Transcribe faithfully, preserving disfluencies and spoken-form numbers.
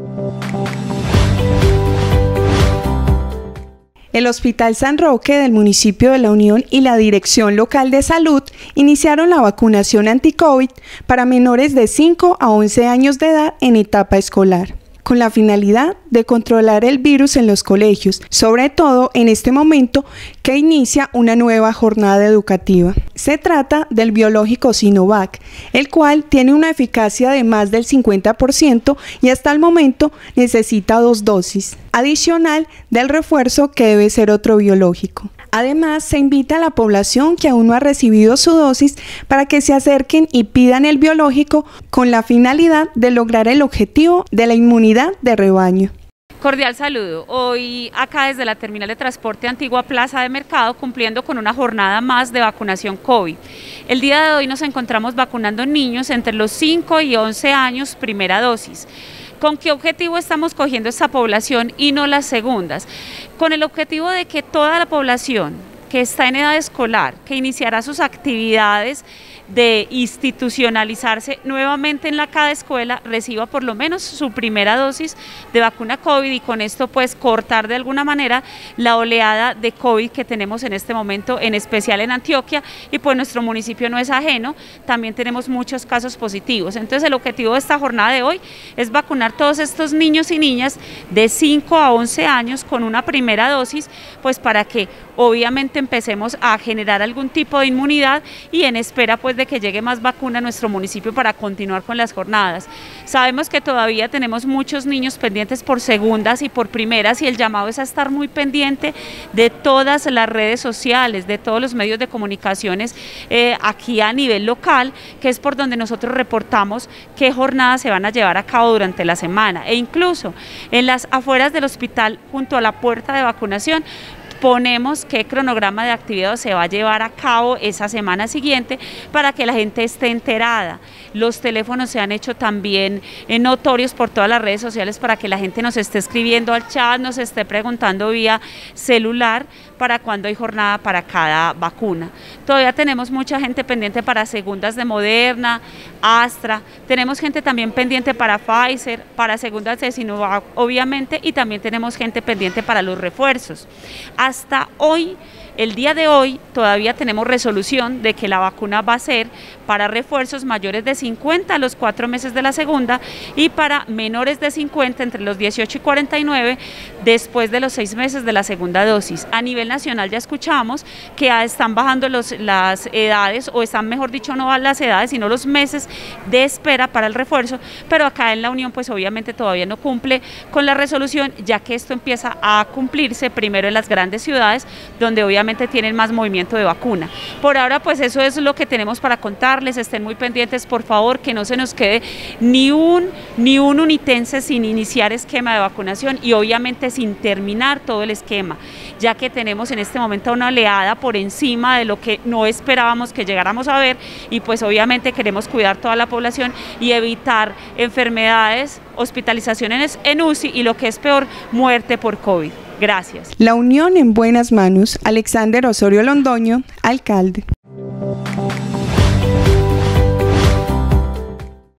El Hospital San Roque del municipio de La Unión y la Dirección Local de Salud iniciaron la vacunación anti-COVID para menores de cinco a once años de edad en etapa escolar, con la finalidad de controlar el virus en los colegios, sobre todo en este momento que inicia una nueva jornada educativa. Se trata del biológico Sinovac, el cual tiene una eficacia de más del cincuenta por ciento y hasta el momento necesita dos dosis, adicional del refuerzo que debe ser otro biológico. Además, se invita a la población que aún no ha recibido su dosis para que se acerquen y pidan el biológico con la finalidad de lograr el objetivo de la inmunidad de rebaño. Cordial saludo. Hoy acá desde la terminal de transporte Antigua Plaza de Mercado, cumpliendo con una jornada más de vacunación COVID. El día de hoy nos encontramos vacunando niños entre los cinco y once años, primera dosis. ¿Con qué objetivo estamos cogiendo esta población y no las segundas? Con el objetivo de que toda la población que está en edad escolar, que iniciará sus actividades de institucionalizarse nuevamente en la cada escuela, reciba por lo menos su primera dosis de vacuna COVID y con esto pues cortar de alguna manera la oleada de COVID que tenemos en este momento, en especial en Antioquia, y pues nuestro municipio no es ajeno, también tenemos muchos casos positivos. Entonces el objetivo de esta jornada de hoy es vacunar todos estos niños y niñas de cinco a once años con una primera dosis, pues para que obviamente empecemos a generar algún tipo de inmunidad y en espera pues de que llegue más vacuna a nuestro municipio para continuar con las jornadas. Sabemos que todavía tenemos muchos niños pendientes por segundas y por primeras y el llamado es a estar muy pendiente de todas las redes sociales, de todos los medios de comunicaciones eh, aquí a nivel local, que es por donde nosotros reportamos qué jornadas se van a llevar a cabo durante la semana e incluso en las afueras del hospital junto a la puerta de vacunación ponemos qué cronograma de actividad se va a llevar a cabo esa semana siguiente para que la gente esté enterada. Los teléfonos se han hecho también notorios por todas las redes sociales para que la gente nos esté escribiendo al chat, nos esté preguntando vía celular para cuándo hay jornada para cada vacuna. Todavía tenemos mucha gente pendiente para segundas de Moderna, Astra, tenemos gente también pendiente para Pfizer, para segundas de Sinovac obviamente, y también tenemos gente pendiente para los refuerzos. Hasta hoy, el día de hoy, todavía tenemos resolución de que la vacuna va a ser para refuerzos mayores de cincuenta a los cuatro meses de la segunda y para menores de cincuenta entre los dieciocho y cuarenta y nueve después de los seis meses de la segunda dosis. A nivel nacional ya escuchamos que están bajando los, las edades, o están mejor dicho no las edades, sino los meses de espera para el refuerzo, pero acá en La Unión pues obviamente todavía no cumple con la resolución, ya que esto empieza a cumplirse primero en las grandes ciudades, donde obviamente tienen más movimiento de vacuna. Por ahora pues eso es lo que tenemos para contarles, estén muy pendientes por favor, que no se nos quede ni un, ni un unitense sin iniciar esquema de vacunación y obviamente sin terminar todo el esquema, ya que tenemos en este momento una oleada por encima de lo que no esperábamos que llegáramos a ver y pues obviamente queremos cuidar toda la población y evitar enfermedades, hospitalizaciones en U C I y lo que es peor, muerte por COVID. Gracias. La Unión en buenas manos. Alexander Osorio Londoño, alcalde.